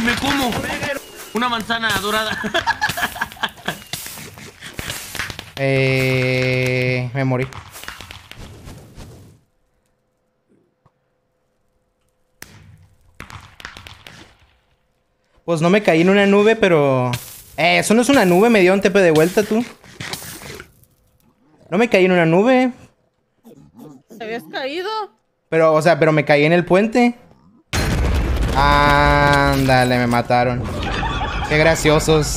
me como una manzana dorada. Me morí. Pues no me caí en una nube, pero... eso no es una nube, me dio un TP de vuelta, tú. No me caí en una nube. ¿Te habías caído? Pero, o sea, pero me caí en el puente. Ándale, me mataron. Qué graciosos.